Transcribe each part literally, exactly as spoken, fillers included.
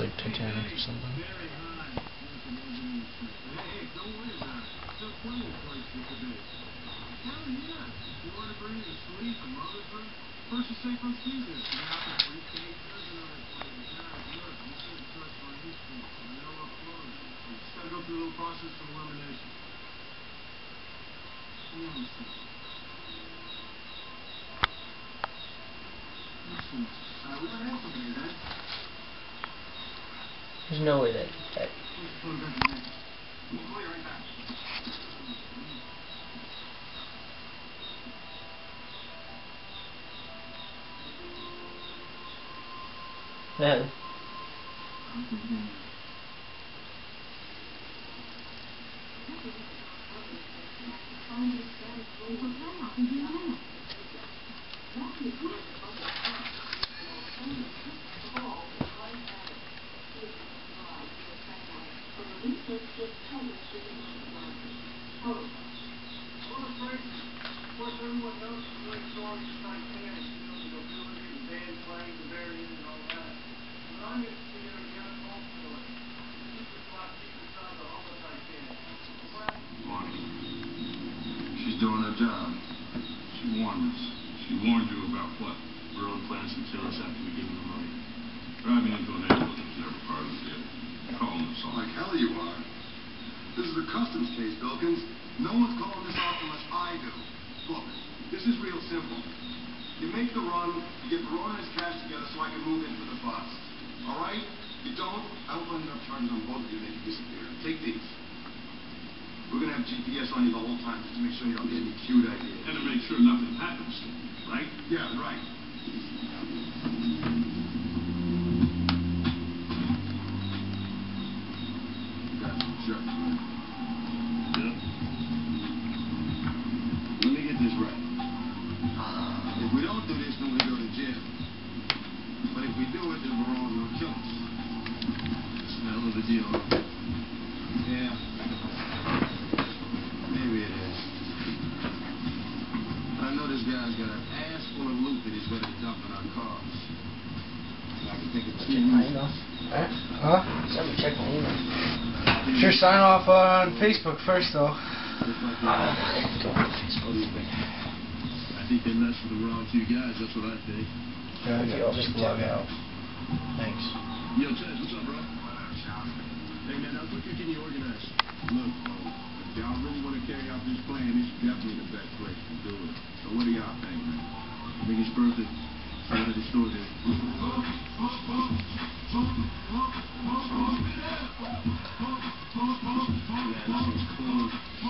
like Titanic or something. There's no way that that no. She's doing her job. She warned us. She warned you about what? We're on plans to kill us after we give them the money. Driving into an ambulance was never part of the deal. Calling us all. Like hell you are. This is a customs case, Bilkins. No one's calling this off unless I do. Look, this is real simple. You make the run, you get Verona and his cash together so I can move in for the bust. All right? You don't, I will put enough charges on both of you to make you disappear. Take these. We're going to have G P S on you the whole time just to make sure you don't get any cute ideas. And to make sure nothing happens to you, right? Yeah, right. Got some jerks, man. Yeah. Let me get this right. If we don't do this, then we go to jail. But if we do it, then Verona's going to kill us. It's a hell of a deal. Yeah. Maybe it is. I know this guy's got an ass full of loot that he's ready to dump in our cars. I can think of two. Check my email. Huh? Somebody check my email. Sure, sign off on Facebook first, though. Uh, go on Facebook. I think they messed with the wrong two guys. That's what I think. Yeah, okay, I'll just log out. Thanks. Yo, Ted, what's up, bro? Hey, man, how quick can you organize? Look, if y'all really want to carry out this plan, this is definitely the best place to do it. So what do y'all think, man? I think it's perfect. So what are the stores there? Yeah, this seems clean.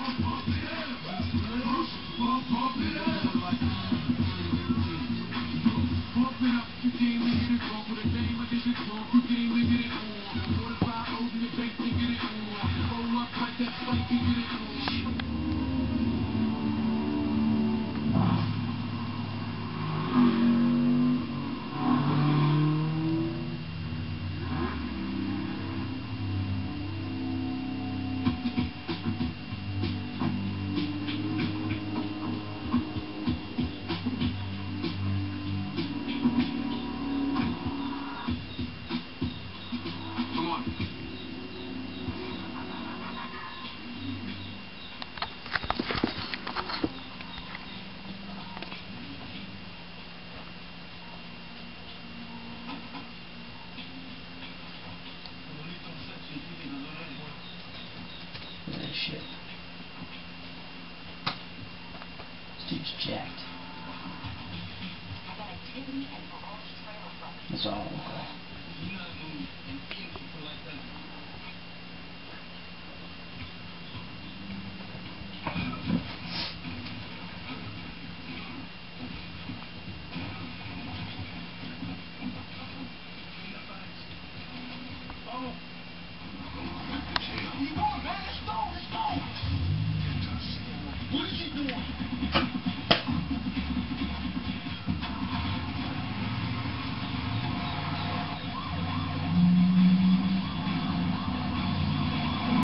Shit. Steve's jacked. That's all. Okay.